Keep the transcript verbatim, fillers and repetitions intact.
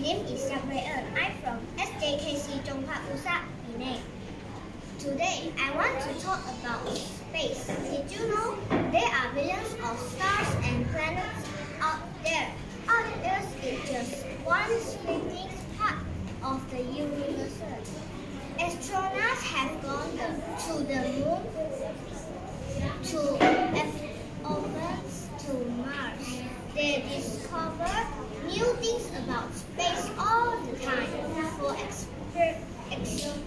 name is Gabriel. I'm from S J K C Zhonghua Pusa, Penang. Today, I want to talk about space. Did you know there are billions of stars and planets out there? Our Earth is just one fifteenth part of the universe. Astronauts have gone the, to the moon, to Earth, to Mars. They discover new things about space all the time. For exper